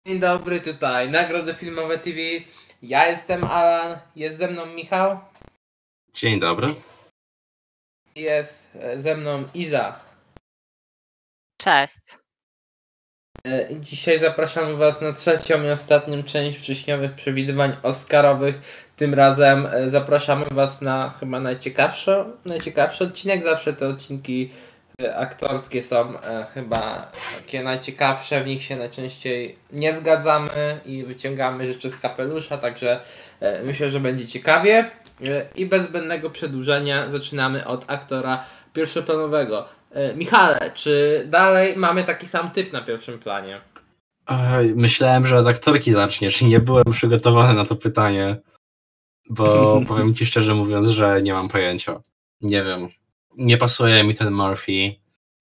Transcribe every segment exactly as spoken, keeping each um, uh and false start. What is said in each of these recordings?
Dzień dobry, tutaj Nagrody Filmowe T V. Ja jestem Alan, jest ze mną Michał. Dzień dobry. Jest ze mną Iza. Cześć. Dzisiaj zapraszamy Was na trzecią i ostatnią część wrześniowych przewidywań oscarowych. Tym razem zapraszamy Was na chyba najciekawszy, najciekawszy odcinek. Zawsze te odcinki aktorskie są chyba takie najciekawsze, w nich się najczęściej nie zgadzamy i wyciągamy rzeczy z kapelusza, także myślę, że będzie ciekawie. I bez zbędnego przedłużenia zaczynamy od aktora pierwszoplanowego. Michale, czy dalej mamy taki sam typ na pierwszym planie? Myślałem, że od aktorki zaczniesz i nie byłem przygotowany na to pytanie, bo powiem ci szczerze mówiąc, że nie mam pojęcia. Nie wiem. Nie pasuje mi ten Murphy.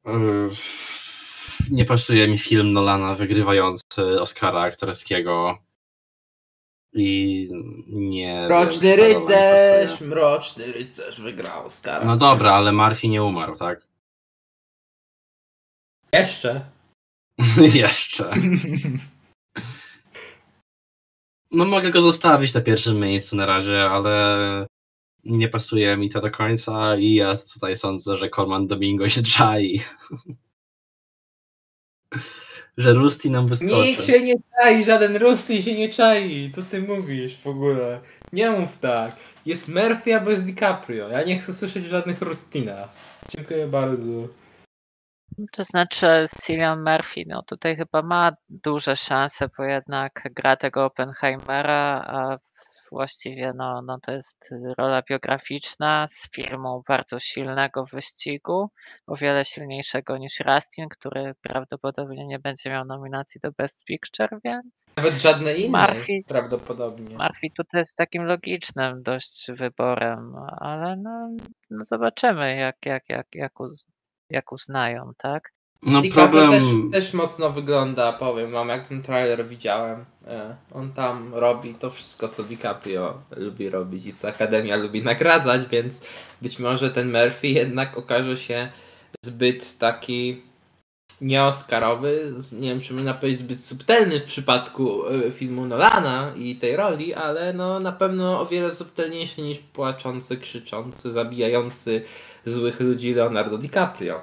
Nie pasuje mi film Nolana wygrywający Oscara aktorskiego. I nie. Mroczny wiem, rycerz! Mroczny rycerz wygrał Oscara. No dobra, ale Murphy nie umarł, tak? Jeszcze. Jeszcze. No mogę go zostawić na pierwszym miejscu na razie, ale nie pasuje mi to do końca i ja tutaj sądzę, że Colman Domingo się czai. Że Rusty nam wyskoczy. Nikt się nie czai, żaden Rusty się nie czai. Co ty mówisz w ogóle? Nie mów tak. Jest Murphy albo jest DiCaprio. Ja nie chcę słyszeć żadnych Rustinach. Dziękuję bardzo. To znaczy Cillian Murphy, no tutaj chyba ma duże szanse, bo jednak gra tego Oppenheimera, a właściwie no, no to jest rola biograficzna z firmą bardzo silnego wyścigu, o wiele silniejszego niż Rustin, który prawdopodobnie nie będzie miał nominacji do Best Picture, więc... Nawet żadne inne Murphy, prawdopodobnie. Murphy tutaj jest takim logicznym dość wyborem, ale no, no zobaczymy jak, jak, jak, jak, jak uznają, tak? No DiCaprio problem... też, też mocno wygląda, powiem wam, jak ten trailer widziałem. E, on tam robi to wszystko, co DiCaprio lubi robić i co Akademia lubi nagradzać, więc być może ten Murphy jednak okaże się zbyt taki nieoscarowy, nie wiem, czy można powiedzieć zbyt subtelny w przypadku y, filmu Nolana i tej roli, ale no na pewno o wiele subtelniejszy niż płaczący, krzyczący, zabijający złych ludzi Leonardo DiCaprio.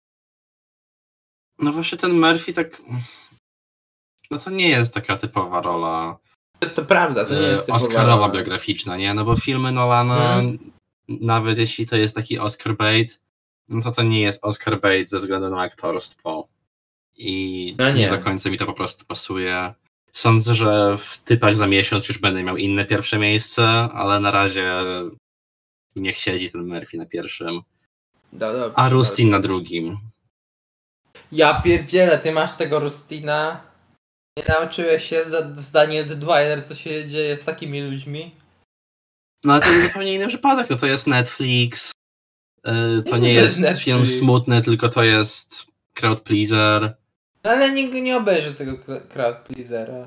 No właśnie ten Murphy tak... No to nie jest taka typowa rola. To, to prawda, to nie jest typowa Oscarowa rola. biograficzna, nie? No bo filmy Nolana, hmm. nawet jeśli to jest taki Oscar bait, no to to nie jest Oscar bait ze względu na aktorstwo. I no nie. nie do końca mi to po prostu pasuje. Sądzę, że w typach za miesiąc już będę miał inne pierwsze miejsce, ale na razie niech siedzi ten Murphy na pierwszym. Do, dobrze, a Rustin na drugim. Ja pierdzielę, ty masz tego Rustina. Nie nauczyłeś się z Daniel Deadwyler, co się dzieje z takimi ludźmi? No ale to jest zupełnie inny przypadek, no to jest Netflix. To nie jest Netflix. Film smutny, tylko to jest crowd pleaser. No ale nikt nie obejrzy tego crowd pleasera.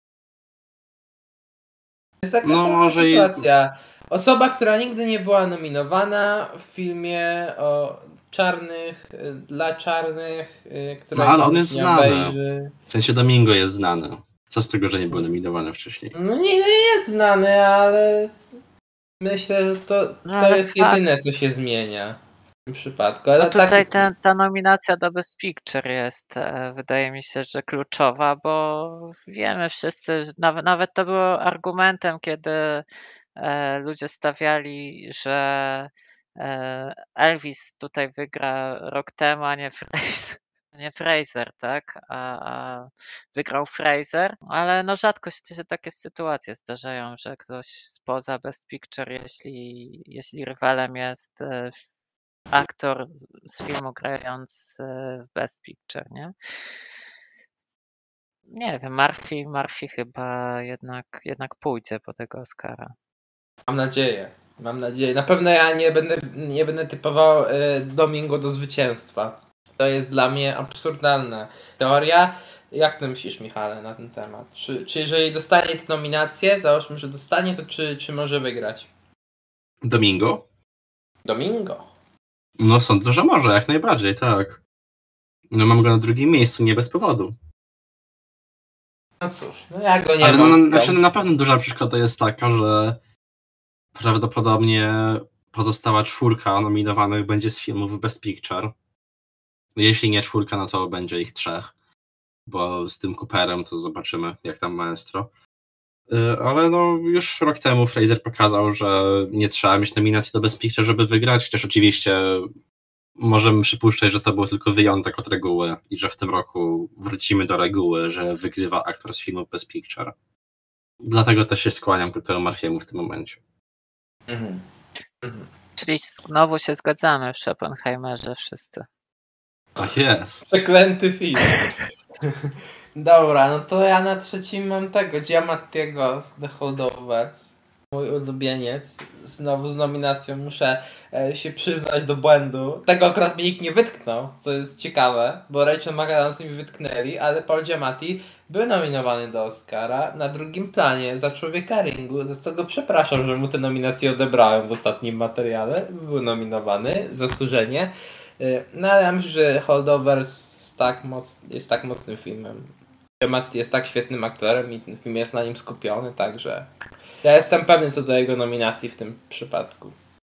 To jest taka no, może sytuacja. I... Osoba, która nigdy nie była nominowana w filmie o czarnych, dla czarnych, która no ale on jest znany. Obejrzy. W sensie Domingo jest znany. Co z tego, że nie był nominowany wcześniej? No nie, nie jest znany, ale myślę, że to, to jest jedyne, co się zmienia w tym przypadku. Ale no tutaj tak... ta, ta nominacja do Best Picture jest, wydaje mi się, że kluczowa, bo wiemy wszyscy, że nawet, nawet to było argumentem, kiedy e, ludzie stawiali, że Elvis tutaj wygra rok temu, a nie Fraser, nie Fraser, tak? A, a wygrał Fraser, ale no rzadko się takie sytuacje zdarzają, że ktoś spoza Best Picture, jeśli, jeśli rywalem jest aktor z filmu grając w Best Picture, nie? Nie wiem, Murphy, Murphy chyba jednak, jednak pójdzie po tego Oscara. Mam nadzieję. Mam nadzieję. Na pewno ja nie będę, nie będę typował y, Domingo do zwycięstwa. To jest dla mnie absurdalna teoria. Jak ty myślisz, Michale, na ten temat? Czy, czy jeżeli dostanie tę nominację, załóżmy, że dostanie, to czy, czy może wygrać? Domingo? Domingo? No sądzę, że może, jak najbardziej, tak. No mam go na drugim miejscu, nie bez powodu. No cóż, no ja go nie Ale mam. no, w znaczy, domu. na pewno duża przeszkoda jest taka, że prawdopodobnie pozostała czwórka nominowanych będzie z filmów Best Picture. Jeśli nie czwórka, no to będzie ich trzech. Bo z tym Cooperem to zobaczymy, jak tam maestro. Y, Ale no już rok temu Fraser pokazał, że nie trzeba mieć nominacji do Best Picture, żeby wygrać, chociaż oczywiście możemy przypuszczać, że to był tylko wyjątek od reguły i że w tym roku wrócimy do reguły, że wygrywa aktor z filmów Best Picture. Dlatego też się skłaniam ku temu Murphy'emu w tym momencie. Mhm. Mhm. Czyli znowu się zgadzamy przy Oppenheimerze wszyscy. Tak jest. Przeklęty film. Dobra, no to ja na trzecim mam tego, Giamattiego z The Holdovers. Mój ulubieniec. Znowu z nominacją muszę e, się przyznać do błędu. Tego akurat mnie nikt nie wytknął, co jest ciekawe, bo Rachel McAdams mi wytknęli, ale Paul Giamatti był nominowany do Oscara na drugim planie za Człowieka Ringu, za co go przepraszam, że mu te nominacje odebrałem w ostatnim materiale. Był nominowany, zasłużenie. E, No ale ja myślę, że Holdovers jest tak, moc, jest tak mocnym filmem. Giamatti jest tak świetnym aktorem i ten film jest na nim skupiony, także ja jestem pewny co do jego nominacji w tym przypadku.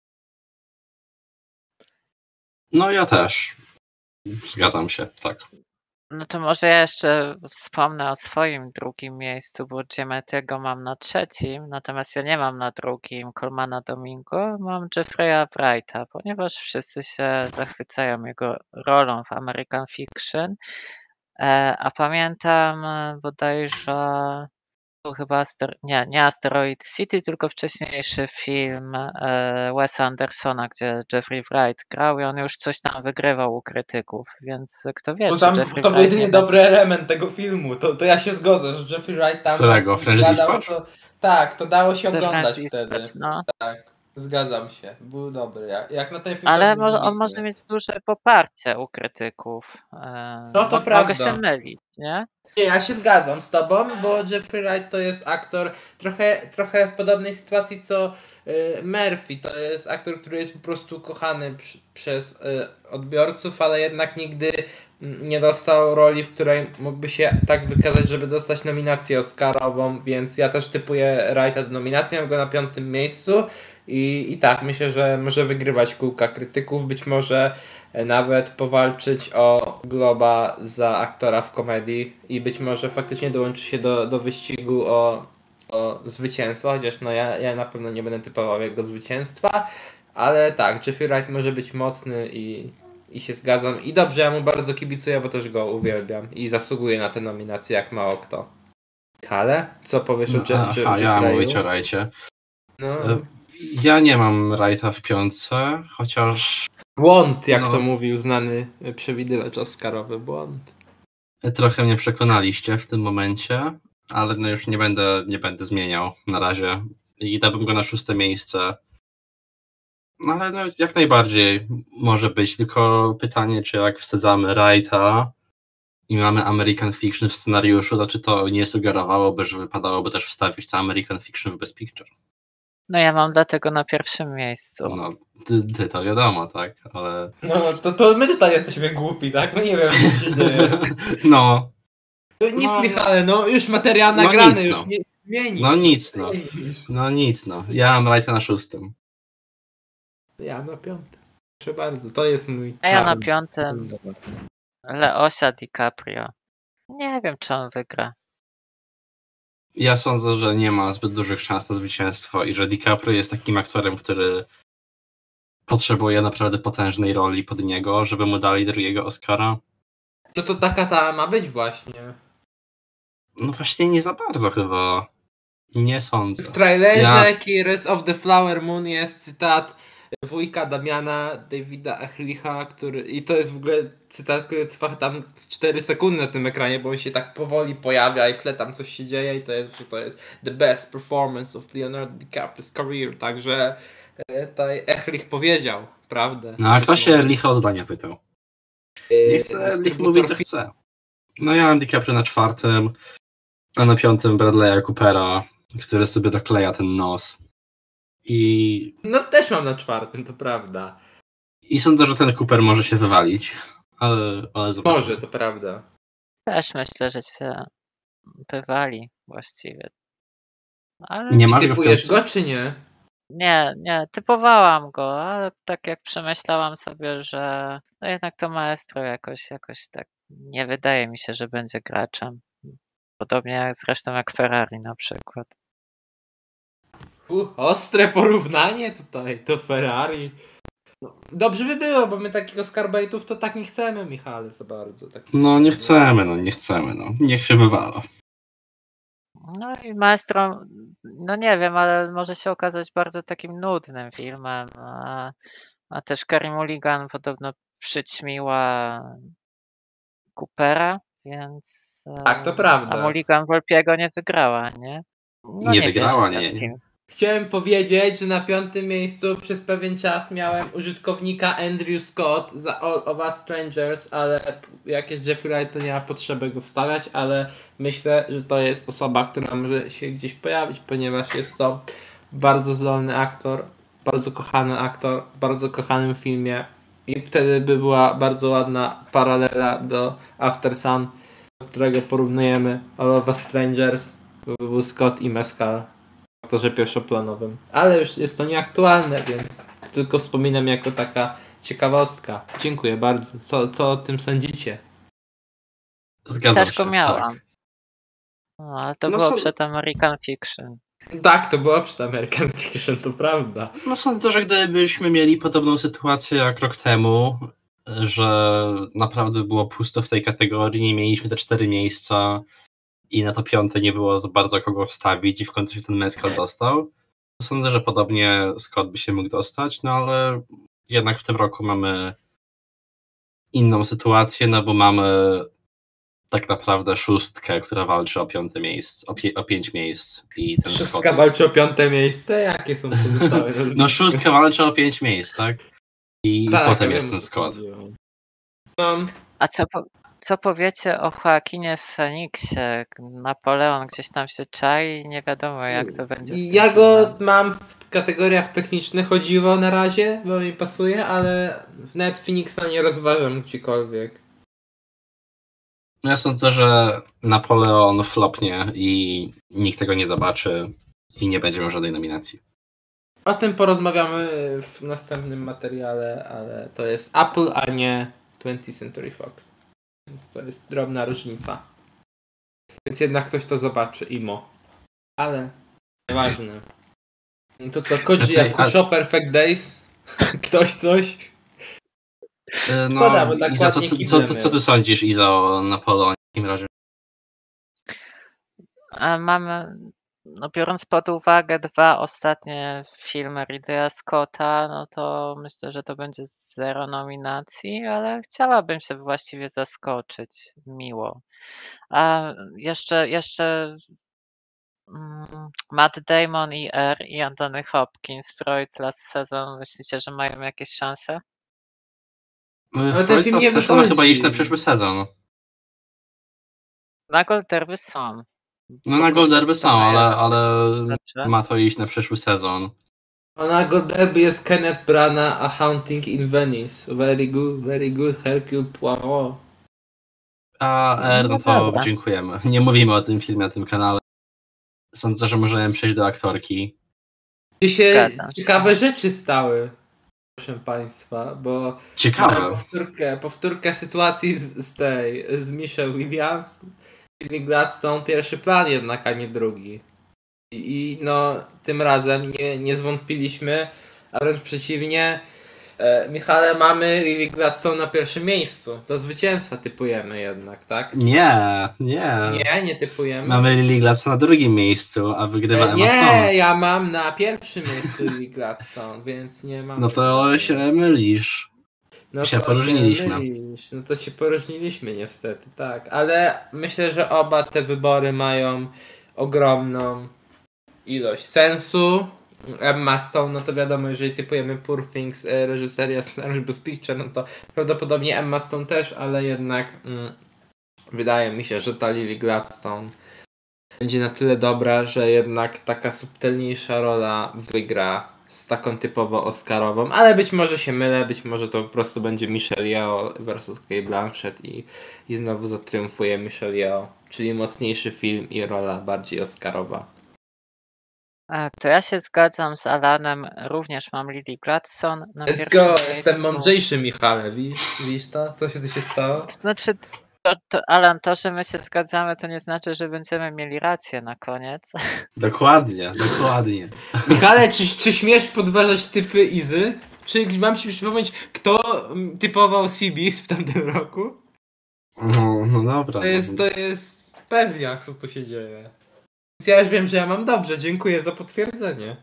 No ja też. Zgadzam się, tak. No to może ja jeszcze wspomnę o swoim drugim miejscu, bo Giamattiego mam na trzecim, natomiast ja nie mam na drugim Colmana Domingo, mam Jeffrey'a Wrighta, ponieważ wszyscy się zachwycają jego rolą w American Fiction, e, a pamiętam e, bodajże był chyba Aster- nie, nie Asteroid City, tylko wcześniejszy film e, Wesa Andersona, gdzie Jeffrey Wright grał i on już coś tam wygrywał u krytyków, więc kto wie, Bo czy tam, Jeffrey to był Wright jedynie nie dobry element tego filmu, to, to ja się zgodzę, że Jeffrey Wright tam Którego? French gadał, Dispatch? to tak, to dało się będzie oglądać French wtedy. Dispatch, no. Tak, zgadzam się, był dobry, jak, jak na ten film Ale to był mo- on wybitny. może mieć duże poparcie u krytyków. E, No to mo- prawda. Mogę się mylić, nie? Nie, ja się zgadzam z tobą, bo Jeffrey Wright to jest aktor trochę, trochę w podobnej sytuacji co y, Murphy. To jest aktor, który jest po prostu kochany przy, przez y, odbiorców, ale jednak nigdy mm, nie dostał roli, w której mógłby się tak wykazać, żeby dostać nominację Oscarową, więc ja też typuję Wrighta do nominacji, mam go na piątym miejscu i, i tak, myślę, że może wygrywać kółka krytyków, być może nawet powalczyć o Globa za aktora w komedii i być może faktycznie dołączy się do, do wyścigu o, o zwycięstwo, chociaż no ja, ja na pewno nie będę typował jego zwycięstwa, ale tak, Jeffrey Wright może być mocny i, i się zgadzam i dobrze, ja mu bardzo kibicuję, bo też go uwielbiam i zasługuje na te nominacje jak mało kto. Kale? Co powiesz o No, Je- Je- aha, ja mam Jeffreyu? mówić o Wrighcie. No, E, Ja nie mam Wrighta w piątce, chociaż błąd, jak no. to mówił znany przewidywacz Oscarowy, błąd. trochę mnie przekonaliście w tym momencie, ale no już nie będę, nie będę zmieniał na razie i dałbym go na szóste miejsce. No ale no, jak najbardziej może być, tylko pytanie, czy jak wsadzamy Wrighta i mamy American Fiction w scenariuszu, to czy to nie sugerowałoby, że wypadałoby też wstawić to American Fiction w Best Picture? No ja mam dlatego na pierwszym miejscu. No, ty, ty to wiadomo, tak, ale... No to, to my tutaj jesteśmy głupi, tak? No nie wiem co się dzieje. No, Nic No, Michale, no już materiał no nagrany, nic, już no. nie zmieni. no nic, no. Zmienisz. No nic, no. Ja mam Wrighta na szóstym. Ja na piątym. Proszę bardzo, to jest mój A ja na czarny. piątym Leosia DiCaprio. Nie wiem, czy on wygra. Ja sądzę, że nie ma zbyt dużych szans na zwycięstwo i że DiCaprio jest takim aktorem, który potrzebuje naprawdę potężnej roli pod niego, żeby mu dali drugiego Oscara. No to taka ta ma być właśnie. No właśnie nie za bardzo chyba. Nie sądzę. W trailerze Ja- Killers of the Flower Moon jest cytat wujka Damiana, Davida Achlicha, który i to jest w ogóle cytat, który trwa tam cztery sekundy na tym ekranie, bo on się tak powoli pojawia i w tle tam coś się dzieje i to jest, że to jest the best performance of Leonardo DiCaprio's career, także e, tutaj Echlich powiedział prawdę. No a kto się licho o zdanie pytał? Nie E, chcę, z niech tych mówi co motorfi- chce. No ja mam DiCaprio na czwartym, a na piątym Bradley'a Coopera, który sobie dokleja ten nos. I, No też mam na czwartym, to prawda. i sądzę, że ten Cooper może się wywalić. Ale, ale zobaczymy. Może, to prawda. Też myślę, że się bywali właściwie. Ale Nie I masz go w typujesz końcu? go, czy nie? nie, nie, typowałam go, ale tak jak przemyślałam sobie, że no jednak to maestro jakoś, jakoś tak nie wydaje mi się, że będzie graczem. Podobnie jak zresztą jak Ferrari na przykład. Uh, ostre porównanie tutaj do Ferrari. No, dobrze by było, bo my takiego skarbajtów to tak nie chcemy, Michale, za bardzo. Takich No nie skarbajtów. chcemy, no nie chcemy, no. Niech się wywala. No i Maestro, no nie wiem, ale może się okazać bardzo takim nudnym filmem. A, a też Carey Mulligan podobno przyćmiła Coopera, więc. Tak, to e, A prawda. Mulligan Volpiego nie wygrała, nie? No Nie nie wierzę wygrała, w ten nie, nie. film. Chciałem powiedzieć, że na piątym miejscu przez pewien czas miałem użytkownika Andrew Scott za All of Us Strangers, ale jak jest Jeffrey Wright, to nie ma potrzeby go wstawiać, ale myślę, że to jest osoba, która może się gdzieś pojawić, ponieważ jest to bardzo zdolny aktor, bardzo kochany aktor, w bardzo kochanym filmie i wtedy by była bardzo ładna paralela do After Sun, do którego porównujemy All of Us Strangers, bo by był Scott i Mescal w aktorze pierwszoplanowym. Ale już jest to nieaktualne, więc tylko wspominam jako taka ciekawostka. Dziękuję bardzo. Co, co o tym sądzicie? Zgadzam Też się, go miałam. tak. No, ale to No było są- przed American Fiction. Tak, to było przed American Fiction, to prawda. No sądzę, że gdybyśmy mieli podobną sytuację jak rok temu, że naprawdę było pusto w tej kategorii, nie mieliśmy te cztery miejsca i na to piąte nie było za bardzo kogo wstawić i w końcu się ten Mescal dostał, to sądzę, że podobnie Scott by się mógł dostać, no ale jednak w tym roku mamy inną sytuację, no bo mamy tak naprawdę szóstkę, która walczy o piąte miejsce, o, pie, o pięć miejsc i ten Scott Szóstka jest- walczy o piąte miejsce? Jakie są pozostałe rozgrywki? No szóstka walczy o pięć miejsc, tak? I Tak, potem wiem, jest o ten co Scott. chodziło. No, A co, po, co powiecie o Joaquinie Phoenixie? Napoleon gdzieś tam się czai, nie wiadomo jak to będzie z tym ja go filmem. mam w kategoriach technicznych chodziło na razie, bo mi pasuje, ale nawet Phoenixa nie rozważam gdziekolwiek. No ja sądzę, że Napoleon flopnie i nikt tego nie zobaczy i nie będzie miał żadnej nominacji. O tym porozmawiamy w następnym materiale, ale to jest Apple, a nie twentieth Century Fox. Więc to jest drobna różnica. Więc jednak ktoś to zobaczy, imo. Ale nieważne. No to co, Koji Okej, Yakusho, Perfect Days? Ktoś coś? E, No, Szkoda, bo tak Iza, co, ładnie co, co, kiblem co, co ty jest. sądzisz, Iza, o Napoleonie w takim razie? A mamy, no biorąc pod uwagę dwa ostatnie filmy Ridleya Scotta, no to myślę, że to będzie zero nominacji, ale chciałabym się właściwie zaskoczyć miło. A jeszcze, jeszcze mm, Matt Damon i R i Anthony Hopkins, Freud Last Season, myślicie, że mają jakieś szanse? ten Freud film nie Last Season ma chyba wychodzi. iść na przyszły sezon. Na Gold Derby są. No na Poproszę Golderby są, scenę ale, jeden. ale Dobrze. ma to iść na przyszły sezon. A na Godderby jest Kenneth Branagh, A Haunting in Venice. Very good, very good, Hercule Poirot. A R, no No to dobra. dziękujemy. Nie mówimy o tym filmie na tym kanale. Sądzę, że możemy przejść do aktorki. Gdzie się Zgadzam się. ciekawe rzeczy stały, proszę państwa, bo mamy Ciekawe. powtórkę, powtórkę sytuacji z, z tej, z Michelle Williams. Lily Gladstone pierwszy plan jednak, a nie drugi. I, i no, tym razem nie, nie zwątpiliśmy, a wręcz przeciwnie, e, Michale, mamy Lily Gladstone na pierwszym miejscu. Do zwycięstwa typujemy jednak, tak? Nie, nie. Nie, nie typujemy. Mamy Lily Gladstone na drugim miejscu, a wygrywa E, Emma Stone. nie, ja mam na pierwszym miejscu Lily Gladstone, więc nie mam. No to się mylisz. no się to poróżniliśmy. mylisz. No to się poróżniliśmy niestety, tak. Ale myślę, że oba te wybory mają ogromną ilość sensu. Emma Stone, no to wiadomo, jeżeli typujemy Poor Things, e, reżyseria, scenariusz bez picture, no to prawdopodobnie Emma Stone też, ale jednak mm, wydaje mi się, że ta Lily Gladstone będzie na tyle dobra, że jednak taka subtelniejsza rola wygra z taką typowo oscarową, ale być może się mylę, być może to po prostu będzie Michelle Yeoh versus Cate Blanchett i, i znowu zatriumfuje Michelle Yeoh, czyli mocniejszy film i rola bardziej oscarowa. A, to ja się zgadzam z Alanem, również mam Lily Gladstone na Let's pierwszym go, miejscu. jestem mądrzejszy, Michale, widzisz, widzisz to? Co się tu się stało? Znaczy, to, to, Alan, to, że my się zgadzamy, to nie znaczy, że będziemy mieli rację na koniec. Dokładnie, dokładnie. Michale, czy, czy śmiesz podważać typy Izy? Czy mam ci przypomnieć, kto typował C B S w tamtym roku? No, no dobra. To jest, to jest pewniak, co tu się dzieje. Więc ja już wiem, że ja mam dobrze, dziękuję za potwierdzenie.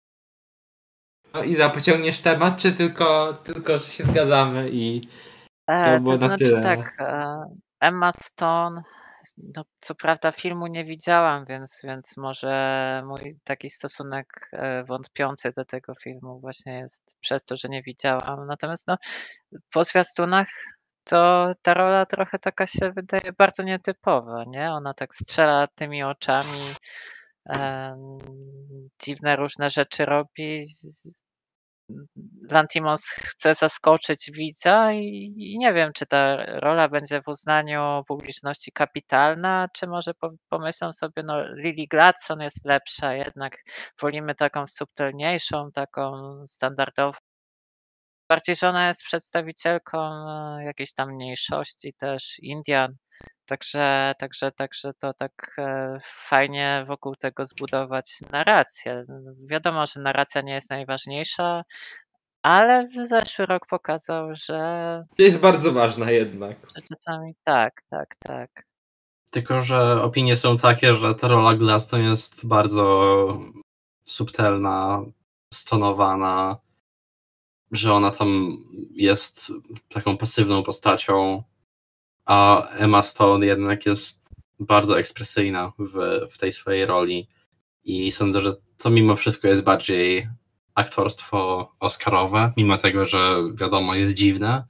No Iza, pociągniesz temat, czy tylko, tylko że się zgadzamy i to E, było to na znaczy tyle? tak, e, Emma Stone, no, co prawda filmu nie widziałam, więc, więc może mój taki stosunek e, wątpiący do tego filmu właśnie jest przez to, że nie widziałam. Natomiast no, po zwiastunach to ta rola trochę taka się wydaje bardzo nietypowa, nie? Ona tak strzela tymi oczami, em, dziwne różne rzeczy robi. z- Lantimos chce zaskoczyć widza i, i nie wiem, czy ta rola będzie w uznaniu publiczności kapitalna, czy może po, pomyślą sobie, no Lily Gladstone jest lepsza, jednak wolimy taką subtelniejszą, taką standardową. Bardziej, że ona jest przedstawicielką e, jakiejś tam mniejszości też, Indian. Także, także, także to tak e, fajnie wokół tego zbudować narrację. Wiadomo, że narracja nie jest najważniejsza, ale zeszły rok pokazał, że To jest bardzo ważna jednak. że czasami tak, tak, tak. Tylko, że opinie są takie, że ta rola Gladstone jest bardzo subtelna, stonowana, że ona tam jest taką pasywną postacią, a Emma Stone jednak jest bardzo ekspresyjna w, w tej swojej roli i sądzę, że to mimo wszystko jest bardziej aktorstwo oscarowe, mimo tego, że wiadomo, jest dziwne.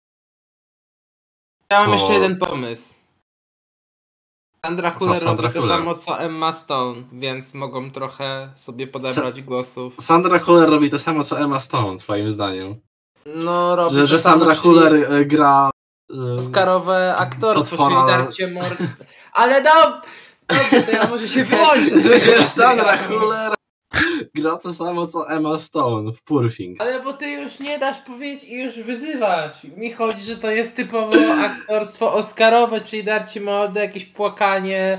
Ja mam To- jeszcze jeden pomysł. Sandra Huller Sandra robi to Huller? samo co Emma Stone, więc mogą trochę sobie podebrać głosów. Sandra Huller robi to samo co Emma Stone, twoim zdaniem. No robi Że, to że samo, Sandra czyli Huller e, gra e, Oscarowe aktorstwo, potwora- czyli darcie mord... Ale no! Dobrze, to ja może się wyłączę z że, tego że Sandra materiału. Huller gra to samo co Emma Stone w Poor Things. Ale bo ty już nie dasz powiedzieć i już wyzywasz. Mi chodzi, że to jest typowo aktorstwo oscarowe, czyli darcie mordy, jakieś płakanie,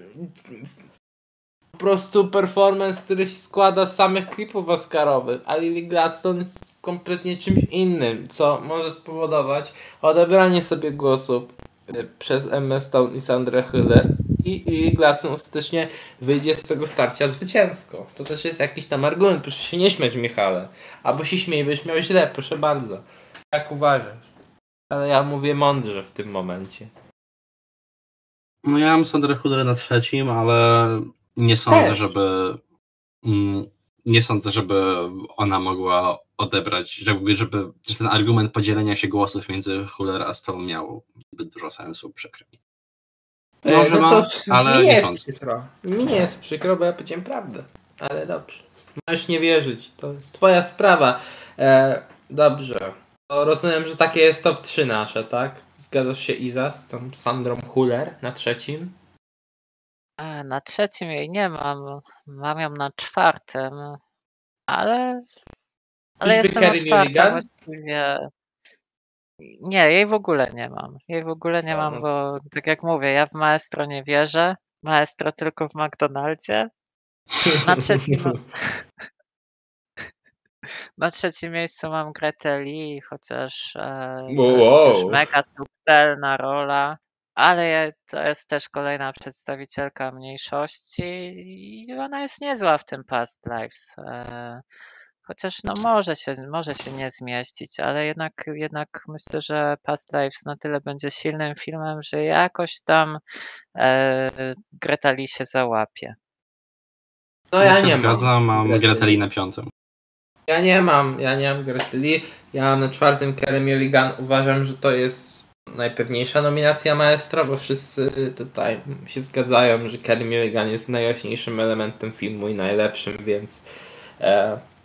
po prostu performance, który się składa z samych klipów oscarowych, a Lily Gladstone jest kompletnie czymś innym, co może spowodować odebranie sobie głosów y, przez Emma Stone i Sandrę Hüller i Lily Gladstone ostatecznie wyjdzie z tego starcia zwycięsko. To też jest jakiś tam argument, proszę się nie śmiać, Michale. Albo się śmiej, byś miał źle, proszę bardzo. Jak uważasz? Ale ja mówię mądrze w tym momencie. No ja mam Sandrę Huller na trzecim, ale nie sądzę, Też. żeby mm, nie sądzę, żeby ona mogła odebrać, żeby, żeby że ten argument podzielenia się głosów między Huller a Stone miał zbyt dużo sensu, przykro mi. E, Może no ma, to ale mi nie nie jest sądzę. przykro. Mi nie jest przykro, bo ja powiedziałem prawdę. Ale dobrze. Możesz nie wierzyć. To jest twoja sprawa. E, dobrze. To rozumiem, że takie jest top trzy nasze, tak? Zgadzasz się, Iza, z tą Sandrą Huller na trzecim? A, na trzecim jej nie mam. Mam ją na czwartym, ale. Ale Czyżby jestem na Carey czwartym Mulligan? właściwie. Nie, jej w ogóle nie mam. Jej w ogóle nie mam, Aha. bo tak jak mówię, ja w Maestro nie wierzę. Maestro tylko w McDonaldzie. Na trzecim, na trzecim miejscu mam Gretę Lee, chociaż e, to Wow. jest już mega subtelna rola, ale je- to jest też kolejna przedstawicielka mniejszości i ona jest niezła w tym Past Lives. E, chociaż no może się, może się nie zmieścić, ale jednak, jednak myślę, że Past Lives na tyle będzie silnym filmem, że jakoś tam e, Greta Lee się załapie. No Ja, ja się nie zgadzam, mam. mam Gretę Lee na piątym. Ja nie mam, ja nie mam Grety Lee. Ja mam na czwartym Carey Mulligan. Uważam, że to jest najpewniejsza nominacja Maestro, bo wszyscy tutaj się zgadzają, że Carey Mulligan jest najjaśniejszym elementem filmu i najlepszym, więc e,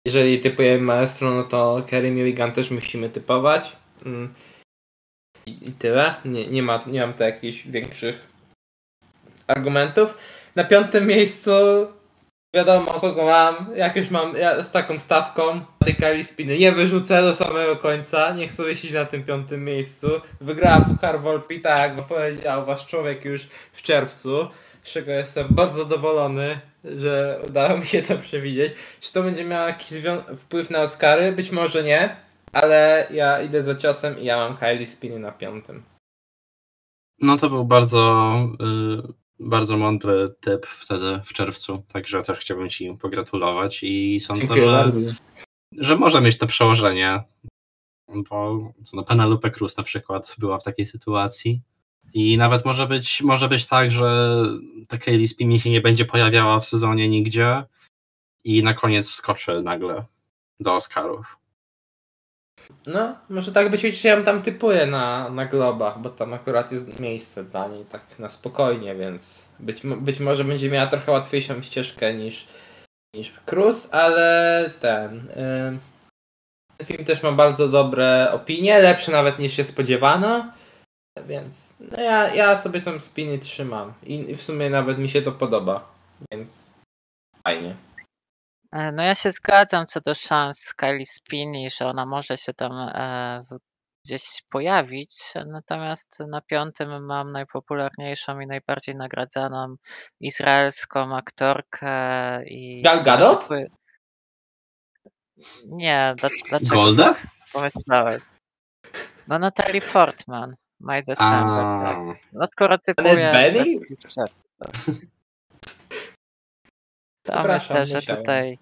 jeżeli typujemy Maestro, no to Carey Mulligan też musimy typować. I, i tyle. Nie, nie, ma, nie mam tu jakichś większych argumentów. Na piątym miejscu wiadomo kogo mam. Jak już mam ja z taką stawką, tej Kylie Spiny nie wyrzucę do samego końca. Niech sobie siedzi na tym piątym miejscu. Wygrała Puchar Volpi, tak jak powiedział wasz człowiek już w czerwcu. Z czego jestem bardzo zadowolony, że udało mi się to przewidzieć. Czy to będzie miało jakiś wpływ na Oscary? Być może nie, ale ja idę za ciosem i ja mam Kylie Spiny na piątym. No to był bardzo, y, bardzo mądry typ wtedy w czerwcu, także też chciałbym ci pogratulować i sądzę, że, że może mieć to przełożenie, bo co, no Penelope Cruz na przykład była w takiej sytuacji. I nawet może być, może być tak, że ta Kylie Spiny się nie będzie pojawiała w sezonie nigdzie i na koniec wskoczy nagle do Oscarów. No, może tak być, że ja ją tam typuję na, na globach, bo tam akurat jest miejsce dla niej tak na spokojnie, więc być, być może będzie miała trochę łatwiejszą ścieżkę niż, niż Cruz, ale ten... Yy, ten film też ma bardzo dobre opinie, lepsze nawet niż się spodziewano. Więc no ja, ja sobie tą Spiny trzymam i, i w sumie nawet mi się to podoba, więc fajnie. No ja się zgadzam co do szans Kylie Spiny, że ona może się tam e, gdzieś pojawić, natomiast na piątym mam najpopularniejszą i najbardziej nagradzaną izraelską aktorkę i... Gal Gadot? Nie, dlaczego? Golda? Pomyślałeś. No Natalie Portman. My December, tak. No skoro typuję... Benny? To myślę, że tutaj...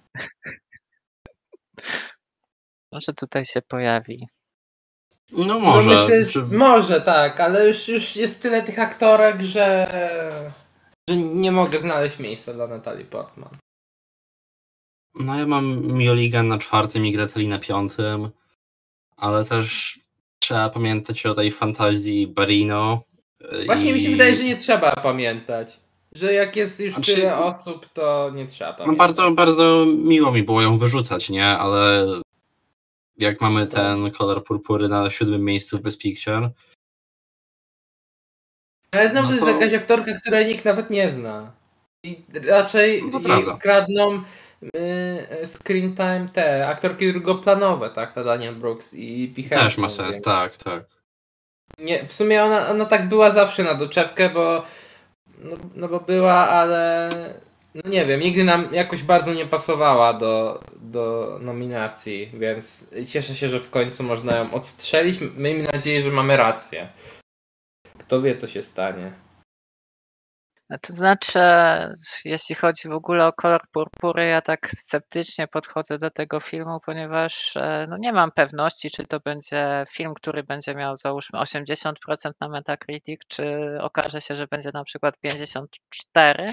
Może tutaj się pojawi. No może. No myślę, że może tak, ale już, już jest tyle tych aktorek, że... że nie mogę znaleźć miejsca dla Natalii Portman. No ja mam Mulligan na czwartym i Gretli na piątym, ale też trzeba pamiętać o tej fantazji Barrino. Właśnie i... mi się wydaje, że nie trzeba pamiętać. Że jak jest już znaczy, tyle osób, to nie trzeba pamiętać. No bardzo, bardzo miło mi było ją wyrzucać, nie? Ale jak mamy to... ten kolor purpury na siódmym miejscu w Best Picture... Ale znowu no to... jest jakaś aktorka, której nikt nawet nie zna. I raczej no jej kradną y, screen time te aktorki drugoplanowe, tak? Ta Daniel Brooks i P. Też ma sens, więc... tak, tak. Nie, w sumie ona, ona tak była zawsze na doczepkę, bo no, no bo była, ale no nie wiem, nigdy nam jakoś bardzo nie pasowała do, do nominacji, więc cieszę się, że w końcu można ją odstrzelić. Miejmy nadzieję, że mamy rację. Kto wie, co się stanie. To znaczy, jeśli chodzi w ogóle o kolor purpury, ja tak sceptycznie podchodzę do tego filmu, ponieważ no nie mam pewności, czy to będzie film, który będzie miał załóżmy osiemdziesiąt procent na Metacritic, czy okaże się, że będzie na przykład pięćdziesiąt cztery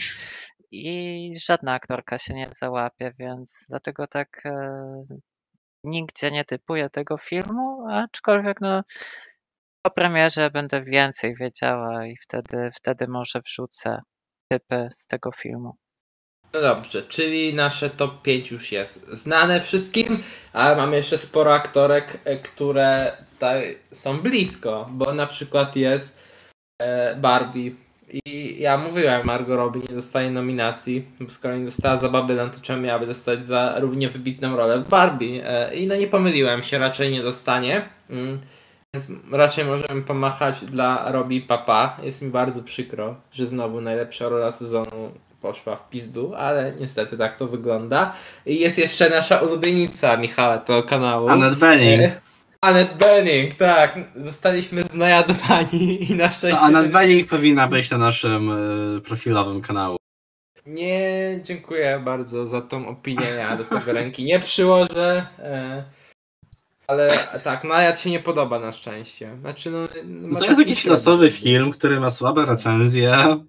i żadna aktorka się nie załapie, więc dlatego tak e, nigdzie nie typuję tego filmu, aczkolwiek no po premierze będę więcej wiedziała i wtedy, wtedy może wrzucę typy z tego filmu. No dobrze, czyli nasze top pięć już jest znane wszystkim, ale mam jeszcze sporo aktorek, które tutaj są blisko, bo na przykład jest Barbie i ja mówiłem, Margot Robbie nie dostaje nominacji, bo skoro nie dostała za Babylon, to czemu miałaby dostać za równie wybitną rolę w Barbie? I no nie pomyliłem się, raczej nie dostanie. Więc raczej możemy pomachać dla Robbie Papa. Jest mi bardzo przykro, że znowu najlepsza rola sezonu poszła w pizdu, ale niestety tak to wygląda. I jest jeszcze nasza ulubienica Michała tego kanału. Annette Bening. Annette Bening, tak. Zostaliśmy znajadowani i na szczęście... To Annette Bening powinna być na naszym y, profilowym kanału. Nie, dziękuję bardzo za tą opinię. Ja do tego ręki nie przyłożę. Y Ale tak, Najad się nie podoba na szczęście. Znaczy, no, no to jest jakiś losowy film, który ma słabe recenzje.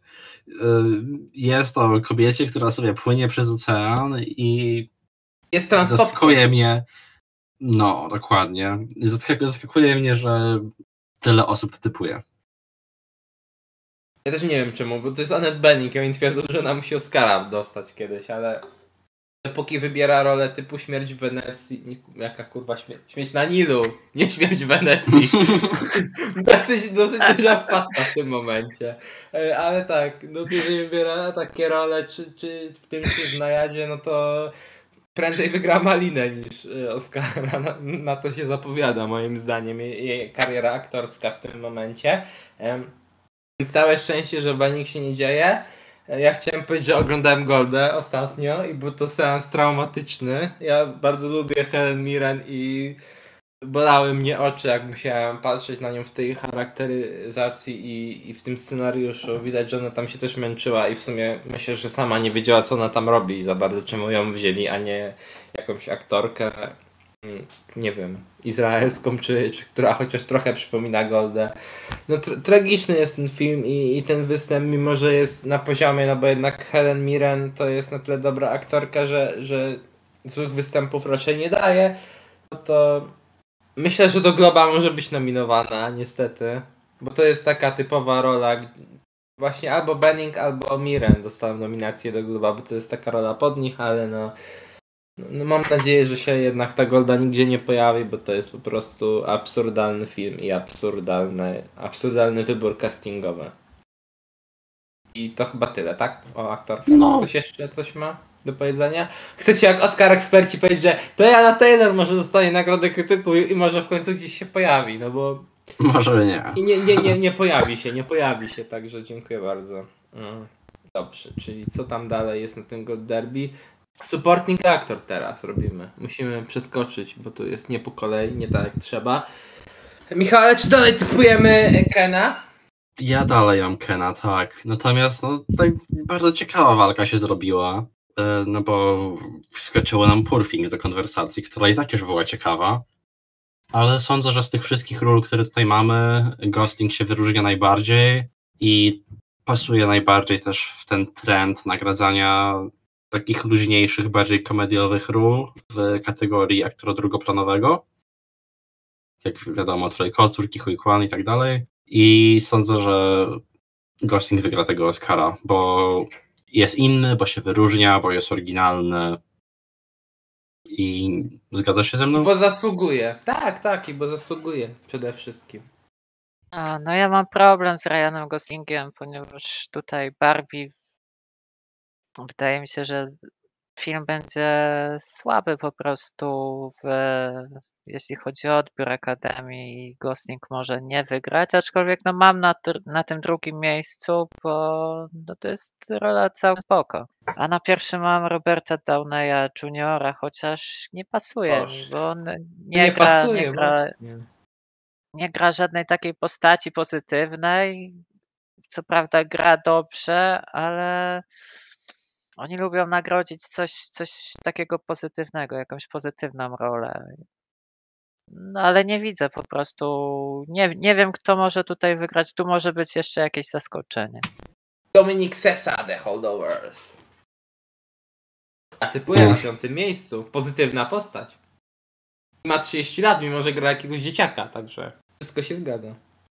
Jest o kobiecie, która sobie płynie przez ocean i jest transportką. Zaskakuje mnie. No, dokładnie. Zaskakuje mnie, że tyle osób to typuje. Ja też nie wiem czemu, bo to jest Annette Bening i oni twierdzą, że ona musi Oscara dostać kiedyś, ale Póki wybiera rolę typu śmierć w Wenecji, nie, jaka kurwa śmierć, śmierć na Nilu, nie śmierć w Wenecji. dosyć, dosyć duża wpadka w tym momencie. Ale tak, no jeżeli wybiera takie role, czy, czy w tym czy w Najadzie, no to prędzej wygra Malinę niż Oscara. Na, na to się zapowiada moim zdaniem jej, jej kariera aktorska w tym momencie. Całe szczęście, że banik się nie dzieje. Ja chciałem powiedzieć, że oglądałem Goldę ostatnio i był to seans traumatyczny. Ja bardzo lubię Helen Mirren i bolały mnie oczy, jak musiałem patrzeć na nią w tej charakteryzacji i, i w tym scenariuszu. Widać, że ona tam się też męczyła i w sumie myślę, że sama nie wiedziała, co ona tam robi za bardzo, czemu ją wzięli, a nie jakąś aktorkę, nie wiem, izraelską, czy, czy która chociaż trochę przypomina Goldę. No tra- tragiczny jest ten film i, i ten występ, mimo że jest na poziomie, no bo jednak Helen Mirren to jest na tyle dobra aktorka, że, że złych występów raczej nie daje, no to myślę, że do Globa może być nominowana, niestety, bo to jest taka typowa rola, właśnie albo Benning, albo Mirren dostaną nominację do Globa, bo to jest taka rola pod nich, ale no No mam nadzieję, że się jednak ta Golda nigdzie nie pojawi, bo to jest po prostu absurdalny film i absurdalny, absurdalny wybór castingowy. I to chyba tyle, tak? O aktorce. No. Ktoś jeszcze coś ma do powiedzenia? Chcecie jak Oscar eksperci powiedzieć, że to Diana Taylor może dostanie nagrodę krytyków i może w końcu gdzieś się pojawi, no bo... Może nie. I nie, nie, nie, nie pojawi się, nie pojawi się, także dziękuję bardzo. Mm. Dobrze, czyli co tam dalej jest na tym God Derby? Supporting actor teraz robimy. Musimy przeskoczyć, bo tu jest nie po kolei, nie tak jak trzeba. Michale, czy dalej typujemy Kena? Ja dalej mam Kena, tak. Natomiast no, tak bardzo ciekawa walka się zrobiła. No bo wskoczyło nam Poor Things do konwersacji, która i tak już była ciekawa. Ale sądzę, że z tych wszystkich ról, które tutaj mamy, Gosling się wyróżnia najbardziej i pasuje najbardziej też w ten trend nagradzania takich luźniejszych, bardziej komediowych ról w kategorii aktora drugoplanowego. Jak wiadomo, Troy Kotsur, Ke Huy Quan i tak dalej. I sądzę, że Gosling wygra tego Oscara, bo jest inny, bo się wyróżnia, bo jest oryginalny. I zgadzasz się ze mną? Bo zasługuje. Tak, tak, i bo zasługuje przede wszystkim. A, no ja mam problem z Ryanem Goslingiem, ponieważ tutaj Barbie wydaje mi się, że film będzie słaby po prostu, w, jeśli chodzi o odbiór Akademii i Gosling może nie wygrać, aczkolwiek no mam na, na tym drugim miejscu, bo no to jest rola całkiem spoko. A na pierwszym mam Roberta Downeya juniora, chociaż nie pasuje Boże. mi, bo on nie, Nie gra, pasuje, nie, gra, nie. nie gra żadnej takiej postaci pozytywnej. Co prawda gra dobrze, ale oni lubią nagrodzić coś, coś takiego pozytywnego, jakąś pozytywną rolę. No ale nie widzę po prostu, nie, nie wiem kto może tutaj wygrać, tu może być jeszcze jakieś zaskoczenie. Dominic Sessa, The Holdovers. A typuję na piątym miejscu. Pozytywna postać. Ma trzydzieści lat, mimo że gra jakiegoś dzieciaka, także wszystko się zgadza.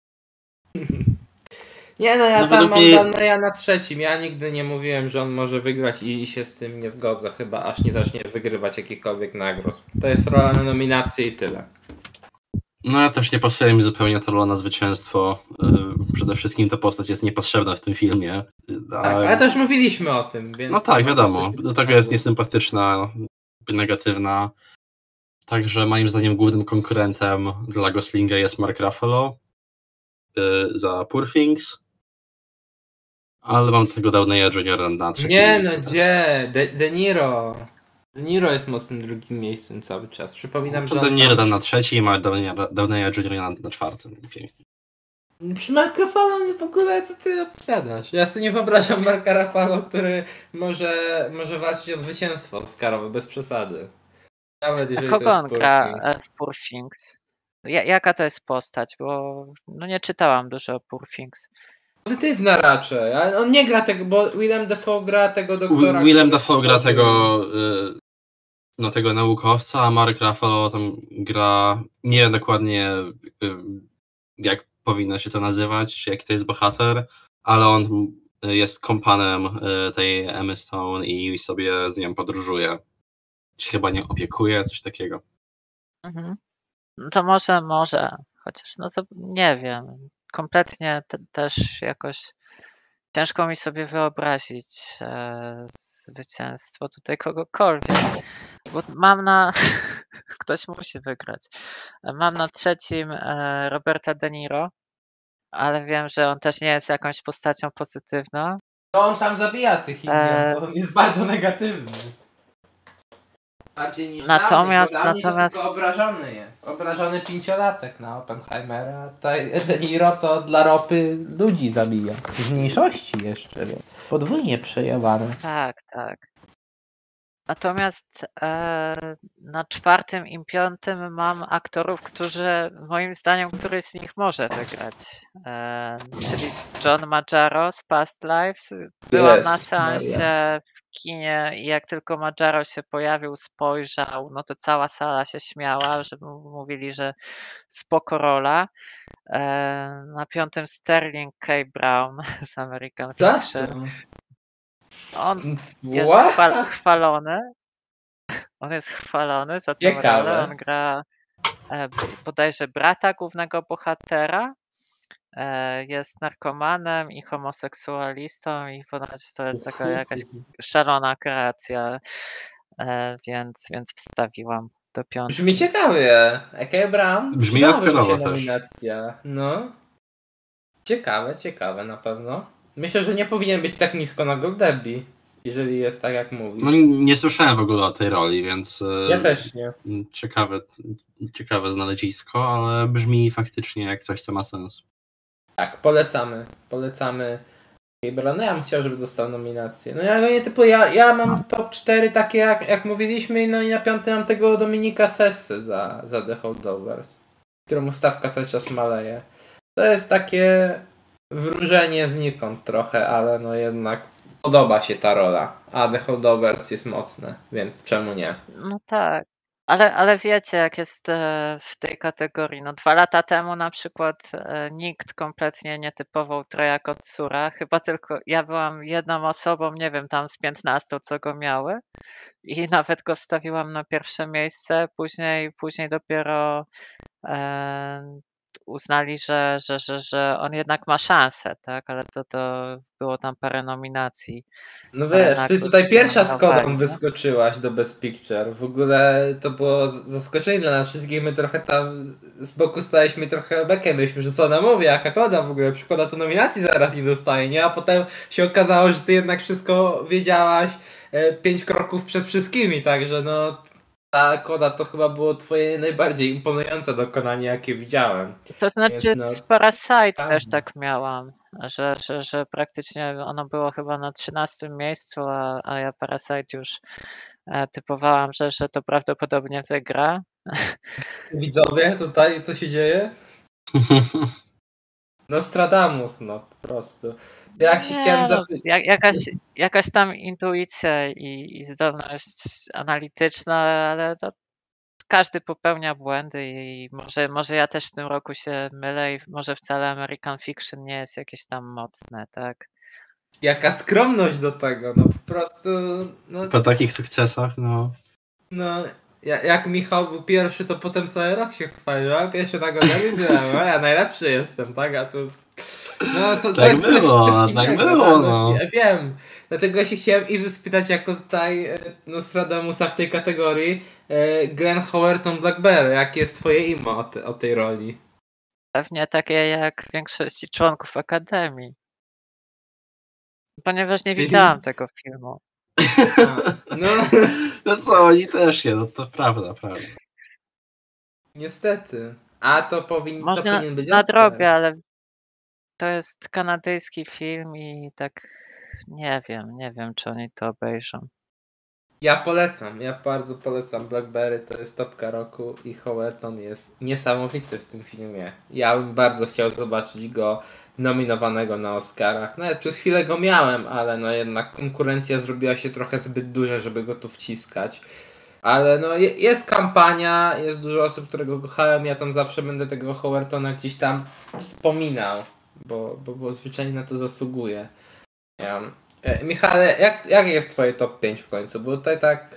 Nie no, ja No tam według mam mnie- Downeya na trzecim. Ja nigdy nie mówiłem, że on może wygrać i się z tym nie zgodzę, chyba aż nie zacznie wygrywać jakichkolwiek nagród. To jest rola na nominację i tyle. No ja też nie pasuje mi zupełnie ta rola na zwycięstwo. Yy, Przede wszystkim ta postać jest niepotrzebna w tym filmie. A... Tak, ale to już mówiliśmy o tym, więc... No tak, wiadomo. jesteśmy- Do tego jest niesympatyczna, negatywna. Także moim zdaniem głównym konkurentem dla Goslinga jest Mark Ruffalo yy, za Poor Things. Ale mam tego Downeya juniora na trzecim Nie no, miejscu. gdzie? De, De Niro. De Niro jest mocnym drugim miejscem cały czas. Przypominam, że To on De Niro tam... dam na trzecim, a Downeya Downeya juniora na, na czwartym. Pięknie. Przy Mark Ruffalo nie w ogóle, co ty opowiadasz? Ja sobie nie wyobrażam Marka Ruffalo, który może, może walczyć o zwycięstwo Oscarowe, bez przesady. Nawet A jeżeli kogo to jest on Poor gra Things. e, w Poor Things? Ja, jaka to jest postać? Bo no nie czytałam dużo o Poor Things. Pozytywna raczej, ale on nie gra tego, bo Willem Dafoe gra tego doktora. Wi- Willem który Dafoe gra stworzył- tego, y, no, tego naukowca, a Mark Ruffalo tam gra, nie wiem dokładnie y, jak powinno się to nazywać, czy jaki to jest bohater, ale on jest kompanem y, tej Emmy Stone i sobie z nią podróżuje się chyba nie opiekuje, coś takiego. Mhm. No to może, może, chociaż no to nie wiem. Kompletnie te, też jakoś ciężko mi sobie wyobrazić e, zwycięstwo tutaj kogokolwiek. Bo mam na... Ktoś musi wygrać. Mam na trzecim e, Roberta De Niro, ale wiem, że on też nie jest jakąś postacią pozytywną. To on tam zabija tych Indian, E, to on jest bardzo negatywny. Bardziej niż Natomiast- dla mnie, natomiast- to tylko obrażony jest. Obrażony pięciolatek na Oppenheimera. Tutaj De Niro to dla ropy ludzi zabija. Z mniejszości jeszcze, więc podwójnie przejawane. Tak, tak. Natomiast e, na czwartym i piątym mam aktorów, którzy moim zdaniem któryś z nich może wygrać. E, czyli John Magaro z Past Lives. Byłam na Jezus seansie Maria. w kinie i jak tylko Magaro się pojawił, spojrzał, no to cała sala się śmiała, że m- mówili, że spoko rola. E, na piątym Sterling K. Brown z American Fiction. On jest What? chwal, chwalony. On jest chwalony za tę Ciekawe. rolę. On gra e, b- bodajże brata głównego bohatera. E, jest narkomanem i homoseksualistą i ponoć to jest taka jakaś szalona kreacja, e, więc, więc wstawiłam do piątki. Brzmi ciekawie. A K. Brown? Brzmi Przydałaby mi Oscarowo się też. nominacja. No. Ciekawe, ciekawe na pewno. Myślę, że nie powinien być tak nisko na Goldberry, jeżeli jest tak jak mówisz. No nie słyszałem w ogóle o tej roli, więc e, Ja też nie. ciekawe, ciekawe znalezisko, ale brzmi faktycznie jak coś, co ma sens. Tak, polecamy. Polecamy K. Brown. No ja bym chciał, żeby dostał nominację. No ja go nie typu, ja, ja mam top cztery takie jak, jak mówiliśmy, no i na piąty mam tego Dominika Sessy za, za The Holdovers, któremu stawka cały czas maleje. To jest takie wróżenie znikąd trochę, ale no jednak podoba się ta rola. A The Holdovers jest mocne, więc czemu nie? No tak. Ale, ale wiecie, jak jest e, w tej kategorii. No dwa lata temu na przykład e, nikt kompletnie nie typował Troja Kotsura. Chyba tylko ja byłam jedną osobą, nie wiem, tam z piętnastu, co go miały. I nawet go wstawiłam na pierwsze miejsce. Później, później dopiero e, uznali, że, że, że, że on jednak ma szansę, tak? Ale to, to było tam parę nominacji. No Ale wiesz, ty nagród tutaj pierwsza z nominowali, Kodą nie? wyskoczyłaś do Best Picture. W ogóle to było z- zaskoczenie dla nas wszystkich. My trochę tam z boku staliśmy trochę bekiem. Byliśmy, że co ona mówi, jaka Koda w ogóle. Przykłada to nominacji zaraz nie dostaje, nie? A potem się okazało, że ty jednak wszystko wiedziałaś e, pięć kroków przed wszystkimi, także no ta Koda to chyba było twoje najbardziej imponujące dokonanie, jakie widziałem. To znaczy Więc no, z Parasite prawda. też tak miałam, że, że, że praktycznie ono było chyba na trzynastym miejscu, a, a ja Parasite już e, typowałam, że, że to prawdopodobnie wygra. Widzowie, tutaj co się dzieje? Nostradamus, no po prostu. Jak się Nie, chciałem no, zapytać. jak, jakaś, jakaś tam intuicja i, i zdolność analityczna, ale to każdy popełnia błędy i może, może ja też w tym roku się mylę i może wcale American Fiction nie jest jakieś tam mocne, tak? Jaka skromność do tego, no po prostu. No, Po takich sukcesach, no. no ja- jak Michał był pierwszy, to potem cały rok się chwalił, a pierwszy na godzinę byłem, a ja najlepszy jestem, tak? A tu. No co, Tak coś, było, coś, coś tak innego, było, no. Ja wiem. Dlatego się chciałem Izy spytać, jako tutaj e, Nostradamusa w tej kategorii. e, Glenn Howerton Blackberry, jakie jest twoje imo o, te, o tej roli? Pewnie takie jak większości członków Akademii. Ponieważ nie widziałam tego filmu. A, no. No co, oni też nie, no to prawda, prawda. Niestety. A to, powin, to Może powinien być nadrobię, Oscar. ale to jest kanadyjski film i tak nie wiem, nie wiem czy oni to obejrzą. Ja polecam, ja bardzo polecam Blackberry, to jest topka roku i Howerton jest niesamowity w tym filmie. Ja bym bardzo chciał zobaczyć go nominowanego na Oscarach. Nawet przez chwilę go miałem, ale no jednak konkurencja zrobiła się trochę zbyt duża, żeby go tu wciskać. Ale no je- jest kampania, jest dużo osób, które go kochają, ja tam zawsze będę tego Howertona gdzieś tam wspominał, bo, bo, bo zwyczajnie na to zasługuje. Ja. E, Michale, jak, jak jest twoje top pięć w końcu? Bo tutaj tak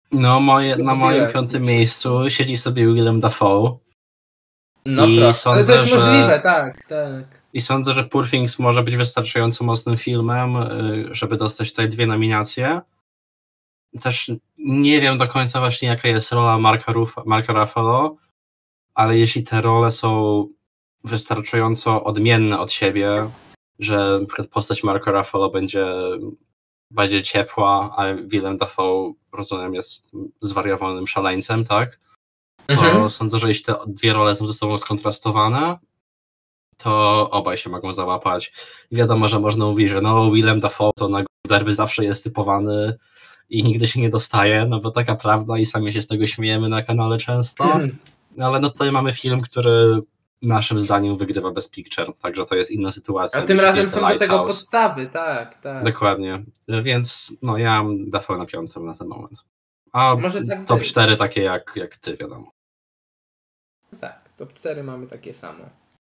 No, moje, na moim Lubiłem. piątym miejscu siedzi sobie Willem Dafoe. No I proszę, ale to sądzę, jest że- możliwe, tak, tak. I sądzę, że Poor Things może być wystarczająco mocnym filmem, y, żeby dostać tutaj dwie nominacje. Też nie wiem do końca właśnie, jaka jest rola Marka, Ruf- Marka Ruffalo, ale jeśli te role są wystarczająco odmienne od siebie, że na przykład postać Marka Ruffalo będzie bardziej ciepła, a Willem Dafoe, rozumiem, jest zwariowanym szaleńcem, tak? To Mhm. sądzę, że jeśli te dwie role są ze sobą skontrastowane, to obaj się mogą załapać. I wiadomo, że można mówić, że no Willem Dafoe to na derby zawsze jest typowany i nigdy się nie dostaje, no bo taka prawda i sami się z tego śmiejemy na kanale często, ale no tutaj mamy film, który naszym zdaniem wygrywa Best Picture, także to jest inna sytuacja. A tym niż razem The są do tego Lighthouse. podstawy, tak, tak. Dokładnie, więc no ja mam Dafoe na piątym na ten moment. A Może tak top być. cztery takie jak, jak ty, wiadomo. Tak, top cztery mamy takie samo.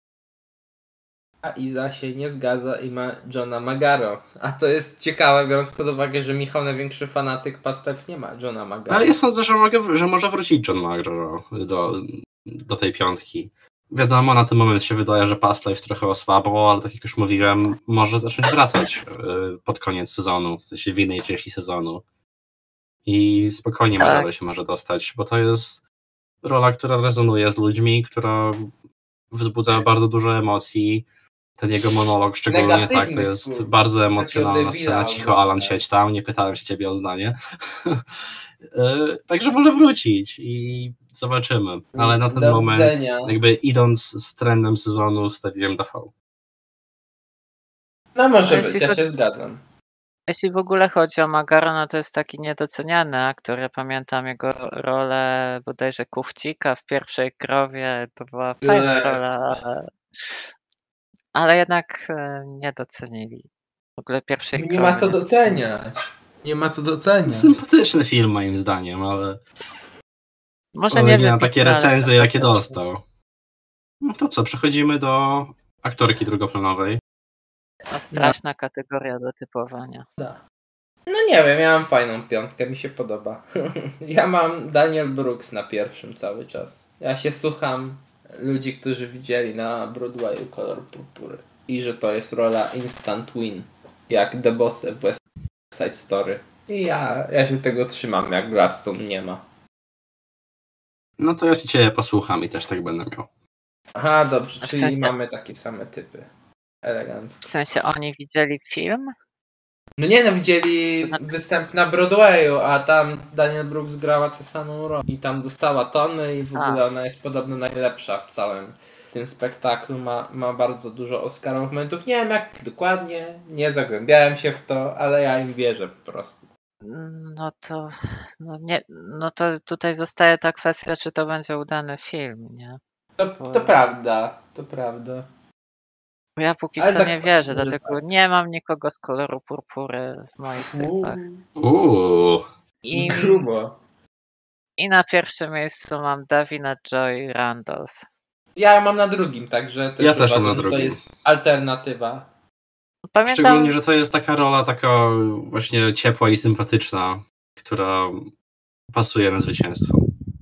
A Iza się nie zgadza i ma Johna Magaro. A to jest ciekawe, biorąc pod uwagę, że Michał, największy fanatyk Past Lives, nie ma Johna Magaro. Ale ja sądzę, że, mogę, że może wrócić John Magaro do, do tej piątki. Wiadomo, na ten moment się wydaje, że Past Lives trochę osłabło, ale tak jak już mówiłem, może zacząć wracać y, pod koniec sezonu, w sensie w innej części sezonu. I spokojnie Tak. Magaro się może dostać, bo to jest rola, która rezonuje z ludźmi, która wzbudza bardzo dużo emocji. Ten jego monolog szczególnie, tak, to Negatywnych jest słów. bardzo emocjonalna Takiego scena. debila Cicho, Alan, oglądać. siedź tam, nie pytałem się ciebie o zdanie. E, Także może wrócić i zobaczymy. Ale na ten Do moment, widzenia. jakby idąc z trendem sezonu, wstawiłem Dafoe. No może A być, jeśli ja to- się zgadzam. Jeśli w ogóle chodzi o Magarona, to jest taki niedoceniany aktor. Ja pamiętam jego rolę bodajże Kuchcika w Pierwszej Krowie. To była fajna Jest. rola, ale, ale jednak e, nie docenili. W ogóle Pierwszej Nie Krowy. ma co doceniać. Nie ma co doceniać. Sympatyczny film moim zdaniem, ale Może ale nie nie na wybitny, takie ale recenzje, jakie sympatyczny. dostał. No to co, przechodzimy do aktorki drugoplanowej. No, straszna kategoria do typowania. No nie wiem, ja mam fajną piątkę, mi się podoba. Ja mam Daniel Brooks na pierwszym cały czas. Ja się słucham ludzi, którzy widzieli na Broadwayu Kolor Purpury. I że to jest rola instant win. Jak The Boss w West Side Story. I ja, ja się tego trzymam, jak Gladstone nie ma. No to ja się ciebie posłucham i też tak będę miał. Aha, dobrze, A w czyli sensie- mamy takie same typy. Elegancko. W sensie oni widzieli film? No nie no, widzieli To znaczy- występ na Broadwayu, a tam Daniel Brooks grała tę samą rolę. I tam dostała tony i w A. ogóle ona jest podobno najlepsza w całym tym spektaklu. Ma, ma bardzo dużo Oscarowych momentów. Nie wiem jak dokładnie, nie zagłębiałem się w to, ale ja im wierzę po prostu. No to, no nie, no to tutaj zostaje ta kwestia, czy to będzie udany film, nie? To, to prawda, to prawda. Bo ja póki Ale co za- nie wierzę, że dlatego tak. nie mam nikogo z koloru purpury w moich typach. Uuu. I, Grubo. I na pierwszym miejscu mam Davina Joy Randolph. Ja mam na drugim, także też Ja też mam uważam, na że to drugim. jest alternatywa. Pamiętam, Szczególnie, że to jest taka rola taka właśnie ciepła i sympatyczna, która pasuje na zwycięstwo.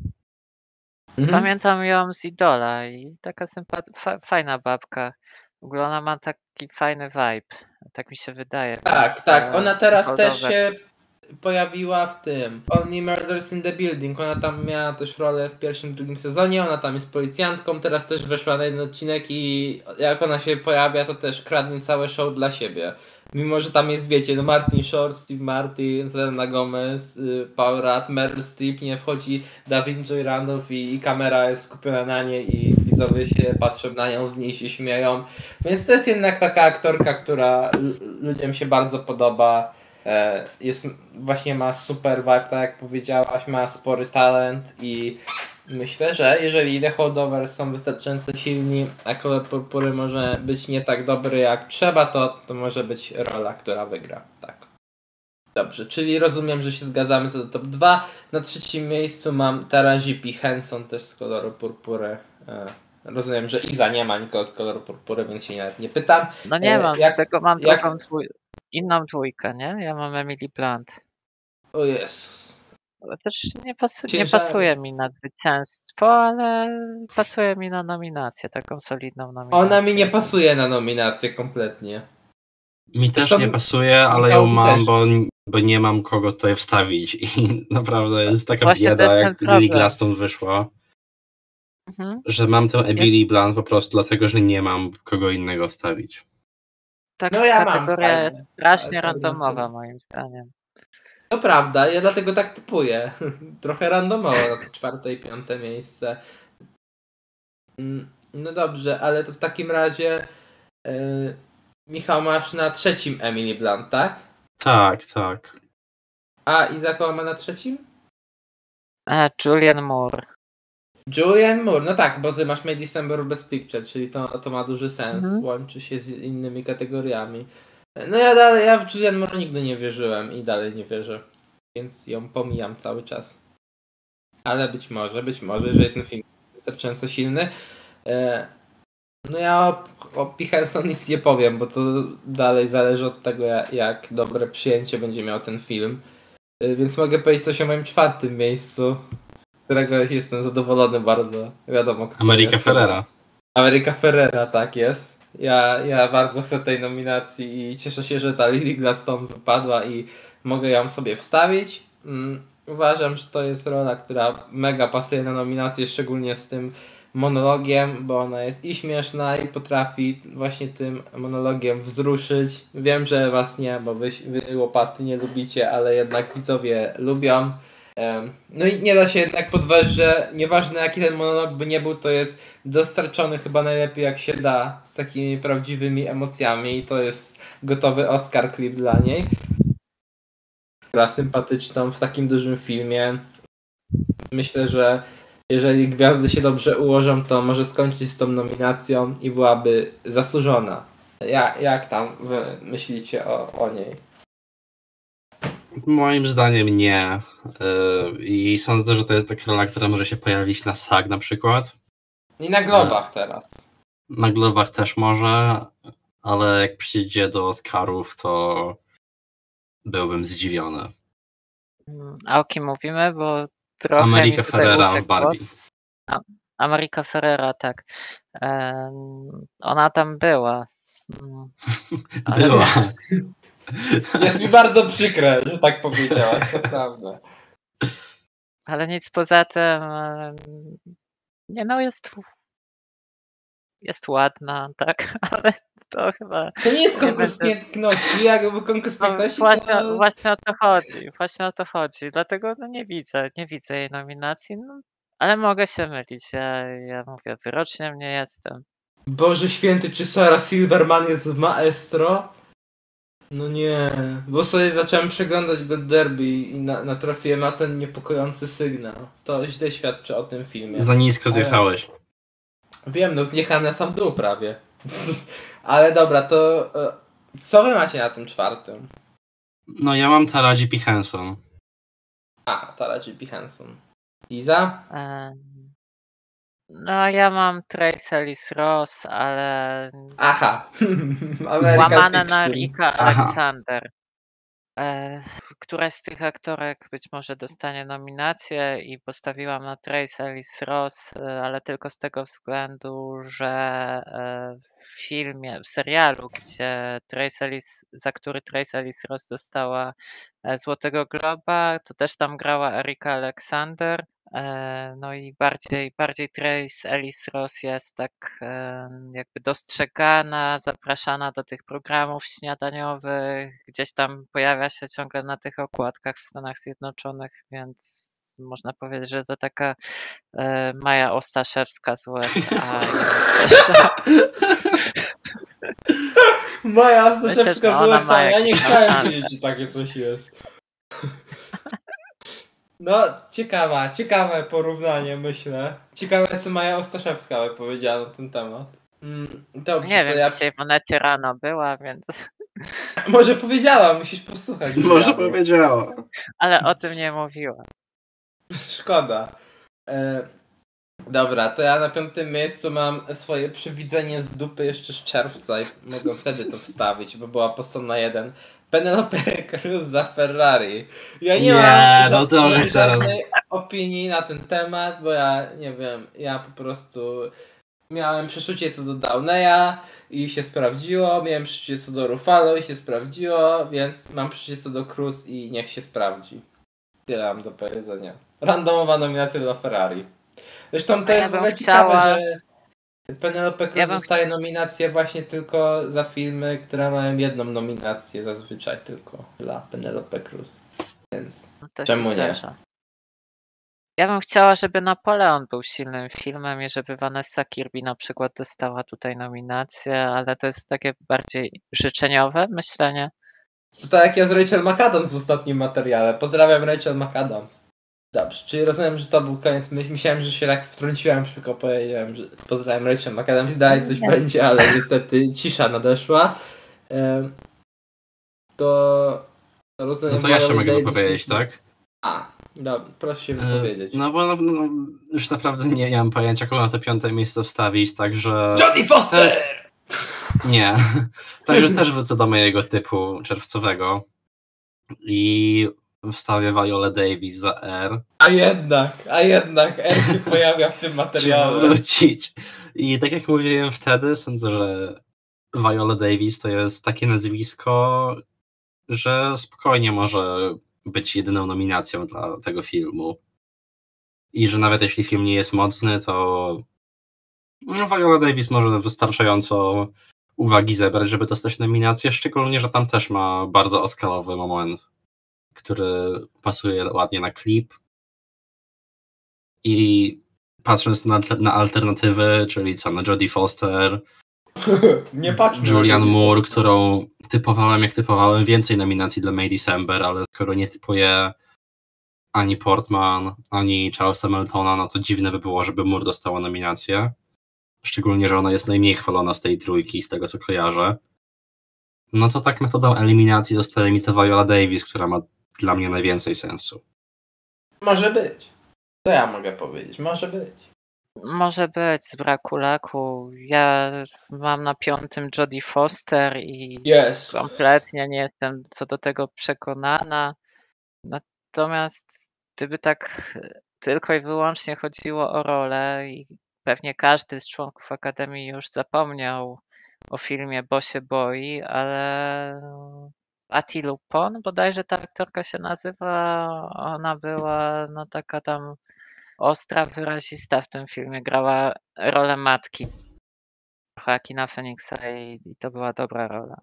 Mhm. pamiętam ją z Idola i taka sympat- fa- fajna babka. W ogóle ona ma taki fajny vibe, tak mi się wydaje. Tak, więc, tak. e, Ona teraz holdowe. też się pojawiła w tym Only Murders in the Building. Ona tam miała też rolę w pierwszym, drugim sezonie. Ona tam jest policjantką. Teraz też weszła na jeden odcinek i jak ona się pojawia, to też kradnie całe show dla siebie. Mimo, że tam jest, wiecie, no Martin Short, Steve Martin, Selena Gomez, y, Paul Rudd, Meryl Streep, nie wchodzi Davin Joy Randolph i, i kamera jest skupiona na niej i widzowie się patrzą na nią, z niej się śmieją. Więc to jest jednak taka aktorka, która l- ludziom się bardzo podoba. E, Jest, właśnie ma super vibe, tak jak powiedziałaś, ma spory talent i myślę, że jeżeli The Holdovers są wystarczająco silni, a Kolor Purpury może być nie tak dobry jak trzeba, to, to może być rola, która wygra. Tak. Dobrze, czyli rozumiem, że się zgadzamy co do top dwa. Na trzecim miejscu mam Taraji P. Henson też z Koloru Purpury. E, Rozumiem, że Iza nie ma nikogo z Koloru Purpury, więc się nawet nie pytam. No nie E, mam, jak- tylko mam jak- drugą dwój- inną dwójkę, nie? Ja mam Emily Blunt. O Jezus. też nie, pasu, nie Ciężary. pasuje mi na zwycięstwo, ale pasuje mi na nominację, taką solidną nominację. Ona mi nie pasuje na nominację kompletnie. Mi też Zresztą nie pasuje, ale Michał ją mi mam, też. bo, bo nie mam kogo tutaj wstawić. I naprawdę jest taka Właśnie to bieda, jest jak ten Lily problem. Gladstone wyszła, Mhm. że mam tę Emily Blunt po prostu dlatego, że nie mam kogo innego wstawić. Ta No ja mam kategoria jest fajnie, strasznie ale to randomowa nie- moim zdaniem. To prawda, ja dlatego tak typuję. Trochę randomowo na to czwarte i piąte miejsce. Mm, No dobrze, ale to w takim razie yy, Michał, masz na trzecim Emily Blunt, tak? Tak, tak. A Izako ma na trzecim? E, Julian Moore. Julian Moore, no tak, bo ty masz May December Best Picture, czyli to, to ma duży sens, Mhm. łączy się z innymi kategoriami. No ja dalej, ja w Julian Moore nigdy nie wierzyłem i dalej nie wierzę, więc ją pomijam cały czas. Ale być może, być może, jeżeli ten film jest wystarczająco silny. E, no ja o, o P. Henson nic nie powiem, bo to dalej zależy od tego, jak, jak dobre przyjęcie będzie miał ten film. E, więc mogę powiedzieć coś o moim czwartym miejscu, z którego jestem zadowolony bardzo. Wiadomo, kto America jest. Ferrera. America Ferrera, tak jest. Ja, ja bardzo chcę tej nominacji i cieszę się, że ta Lily Gladstone wypadła i mogę ją sobie wstawić. Mm, uważam, że to jest rola, która mega pasuje na nominację, szczególnie z tym monologiem, bo ona jest i śmieszna i potrafi właśnie tym monologiem wzruszyć. Wiem, że was nie, bo wy, wy łopaty nie lubicie, ale jednak widzowie lubią. Em, No i nie da się jednak podważyć, że nieważne jaki ten monolog by nie był, to jest dostarczony chyba najlepiej jak się da, z takimi prawdziwymi emocjami i to jest gotowy Oscar clip dla niej. Gra sympatyczną w takim dużym filmie. Myślę, że jeżeli gwiazdy się dobrze ułożą, to może skończyć z tą nominacją i byłaby zasłużona. Ja, jak tam wy myślicie o, o niej? Moim zdaniem nie. Yy, I sądzę, że to jest taka rola, która może się pojawić na S A G na przykład. I na Globach teraz. Na Globach też może, ale jak przyjdzie do Oscarów, to byłbym zdziwiony. Mm, A o kim mówimy? Bo trochę America mi tutaj Ferrera w uciekło. Barbie. America Ferrera, tak. Em, Ona tam była. Mm, ale Była. Jest mi bardzo przykre, że tak powiedziałaś, naprawdę. Ale nic poza tym. em, Nie no, jest. Jest ładna, tak, ale to chyba. To nie jest Nie konkurs będę- piękności, jakby konkurs No, piękności właśnie, to... właśnie o to chodzi. Właśnie o to chodzi. Dlatego no, nie widzę, nie widzę jej nominacji. No, ale mogę się mylić. Ja, ja mówię, wyrocznią nie jestem. Boże święty, czy Sarah Silverman jest w Maestro? No nie, bo sobie zacząłem przeglądać God Derby i na, natrafiłem na ten niepokojący sygnał. To źle świadczy o tym filmie. Za nisko zjechałeś. Wiem, no zjechane sam dół prawie. Ale dobra, to e, co wy macie na tym czwartym? No ja mam Taraji P. Henson. A, Taraji P. Henson. Iza? Em, No, ja mam Trace Ellis Ross, ale Aha. American łamane na Picture. Rika Aha. Alexander. E, Któraś z tych aktorek być może dostanie nominację i postawiłam na Trace Ellis Ross, e, ale tylko z tego względu, że e, w filmie, w serialu, gdzie Trace Ellis, za który Trace Ellis Ross dostała e, Złotego Globa, to też tam grała Erika Alexander. E, No i bardziej, bardziej Trace Ellis Ross jest tak e, jakby dostrzegana, zapraszana do tych programów śniadaniowych, gdzieś tam pojawia się ciągle na tych okładkach w Stanach Zjednoczonych, więc można powiedzieć, że to taka e, Maja Ostaszewska z U S A. I myślę, że, Maja Myślę, Staszewska że z ona U S A. ma Ja nie jakiś chciałem talent. wiedzieć, że takie coś jest. No, ciekawa, ciekawe porównanie, myślę. Ciekawe, co Maja Ostaszewska by powiedziała na ten temat. Mm, dobrze, nie to wiem, ja... dzisiaj w Onecie rano była, więc. Może powiedziała, musisz posłuchać. Może wywiadu. powiedziała. Ale o tym nie mówiła. Szkoda. E, dobra, to ja na piątym miejscu mam swoje przewidzenie z dupy jeszcze z czerwca i mogę wtedy to wstawić, bo była postonna jeden. Penelope Cruz za Ferrari. Ja nie, Nie, mam no to żadnej, już teraz- żadnej opinii na ten temat, bo ja nie wiem, ja po prostu miałem przeczucie co do Downeya i się sprawdziło, miałem przeczucie co do Ruffalo i się sprawdziło, więc mam przeczucie co do Cruz i niech się sprawdzi. Tyle mam do powiedzenia. Randomowa nominacja dla Ferrari. Zresztą to A ja jest w bym ogóle chciała- ciekawe, że Penelope Cruz Ja bym- dostaje nominację właśnie tylko za filmy, które mają jedną nominację zazwyczaj tylko dla Penelope Cruz. Więc To Czemu się nie? zdarza. Ja bym chciała, żeby Napoleon był silnym filmem i żeby Vanessa Kirby na przykład dostała tutaj nominację, ale to jest takie bardziej życzeniowe myślenie. to tak jak ja z Rachel McAdams w ostatnim materiale. Pozdrawiam Rachel McAdams. Dobrze, czyli rozumiem, że to był koniec. My- Myślałem, że się tak wtrąciłem, szybko powiedziałem, że pozdrawiam Rachel McAdams i dalej coś Nie. będzie, ale niestety cisza nadeszła. Em, To rozumiem... No to ja jeszcze Viola mogę Davis- wypowiedzieć, tak? A, dobra, proszę się E, wypowiedzieć. No bo no, no, już naprawdę nie, nie mam pojęcia, kogo na to piąte miejsce wstawić, także... Jodie Foster! Nie. Także też wrócę do mojego typu czerwcowego i wstawię Viola Davis za R. A jednak, a jednak R się pojawia w tym Trzeba materiale. wrócić. I tak jak mówiłem wtedy, sądzę, że Viola Davis to jest takie nazwisko, że spokojnie może być jedyną nominacją dla tego filmu. I że nawet jeśli film nie jest mocny, to no, Viola Davis może wystarczająco uwagi zebrać, żeby dostać nominację, szczególnie, że tam też ma bardzo oscarowy moment, który pasuje ładnie na klip. I patrząc na, na alternatywy, czyli co, na Jodie Foster, Nie patrzmy. Julianne na Moore, którą typowałem jak typowałem, więcej nominacji dla May December, ale skoro nie typuję ani Portman, ani Charlesa Meltona, no to dziwne by było, żeby Moore dostała nominację. Szczególnie, że ona jest najmniej chwalona z tej trójki, z tego co kojarzę. No to tak metodą eliminacji zostaje mi to Viola Davis, która ma dla mnie najwięcej sensu. Może być. To ja mogę powiedzieć, może być. Może być z braku laku. Ja mam na piątym Jodie Foster i Jest. kompletnie nie jestem co do tego przekonana. Natomiast gdyby tak tylko i wyłącznie chodziło o rolę i pewnie każdy z członków Akademii już zapomniał o filmie Bo się boi, ale Ati Lupon, bodajże ta aktorka się nazywa, ona była no taka tam ostra, wyrazista w tym filmie, grała rolę matki Joaquina Phoenixa i, i to była dobra rola.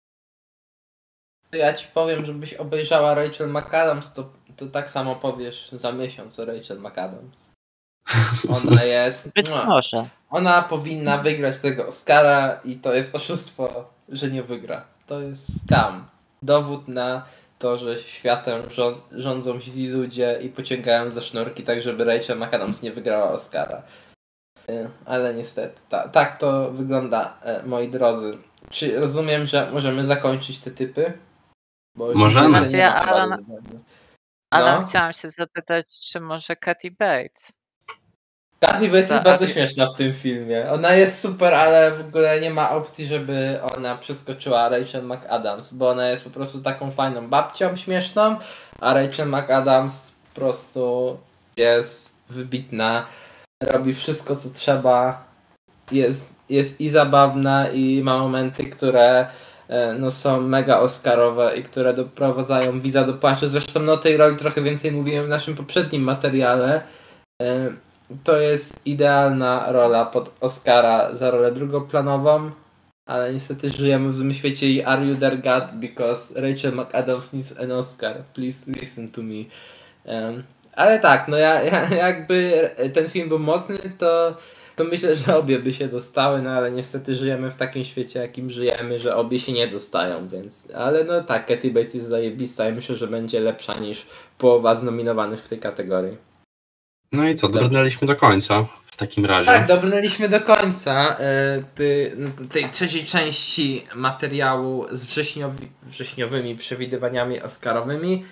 Ja ci powiem, żebyś obejrzała Rachel McAdams, to, to tak samo powiesz za miesiąc o Rachel McAdams. Ona jest... Być mua. może. Ona powinna wygrać tego Oscara i to jest oszustwo, że nie wygra. To jest scam. Dowód na to, że światem rząd, rządzą źli ludzie i pociągają za sznurki tak, żeby Rachel McAdams nie wygrała Oscara. E, Ale niestety, ta, tak to wygląda, e, moi drodzy. Czy rozumiem, że możemy zakończyć te typy? Bo już Możemy. więcej nie Znaczy ja, ma Alan- bardzo ważnych. Ale No. chciałam się zapytać, czy może Kathy Bates? Kathy Bates Ta- jest bardzo a- śmieszna w tym filmie. Ona jest super, ale w ogóle nie ma opcji, żeby ona przeskoczyła Rachel McAdams, bo ona jest po prostu taką fajną babcią śmieszną, a Rachel McAdams po prostu jest wybitna, robi wszystko co trzeba, jest, jest i zabawna i ma momenty, które e, no, są mega oscarowe i które doprowadzają widza do płaczu. Zresztą no, o tej roli trochę więcej mówiłem w naszym poprzednim materiale. E, To jest idealna rola pod Oscara za rolę drugoplanową, ale niestety żyjemy w złym świecie i are you there God because Rachel McAdams needs an Oscar. Please listen to me. Um, ale tak, no ja, ja jakby ten film był mocny, to, to myślę, że obie by się dostały, no ale niestety żyjemy w takim świecie, jakim żyjemy, że obie się nie dostają, więc... Ale no tak, Kathy Bates jest zajebista i myślę, że będzie lepsza niż połowa znominowanych w tej kategorii. No i co, dobrnęliśmy do końca w takim razie. Tak, dobrnęliśmy do końca e, ty, tej trzeciej części materiału z wrześniowi, wrześniowymi przewidywaniami oscarowymi.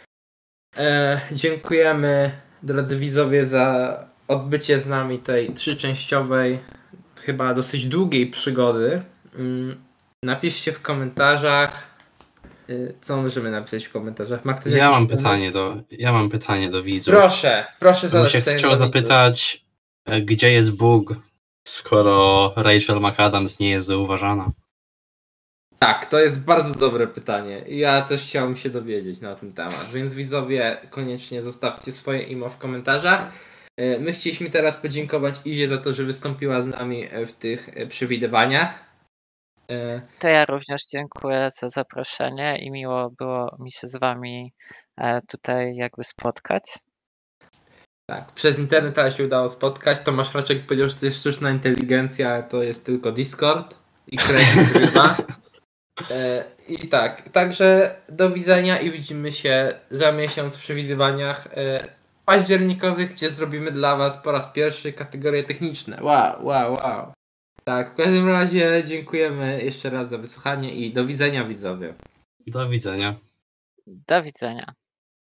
E, dziękujemy, drodzy widzowie, za odbycie z nami tej trzyczęściowej, chyba dosyć długiej przygody. Mm, Napiszcie w komentarzach, Y, Co możemy napisać w komentarzach? Ma ktoś Ja jakiś mam pomysł? pytanie do, ja mam pytanie do widzów. Proszę, proszę Bym zadać się pytanie chciał do widzów. zapytać, e, gdzie jest Bóg, skoro Rachel McAdams nie jest zauważana? Tak, to jest bardzo dobre pytanie. Ja też chciałem się dowiedzieć na ten temat, więc widzowie koniecznie zostawcie swoje imo w komentarzach. Y, My chcieliśmy teraz podziękować Izie za to, że wystąpiła z nami w tych y, przewidywaniach. Y, To ja również dziękuję za zaproszenie i miło było mi się z wami e, tutaj jakby spotkać. Tak, przez internet ale się udało spotkać. Tomasz Raczek powiedział, że to jest sztuczna inteligencja, ale to jest tylko Discord i kredyt grywa. E, I tak, także do widzenia i widzimy się za miesiąc w przewidywaniach e, październikowych, gdzie zrobimy dla was po raz pierwszy kategorie techniczne. Wow, wow, wow. Tak, w każdym razie dziękujemy jeszcze raz za wysłuchanie i do widzenia widzowie. Do widzenia. Do widzenia.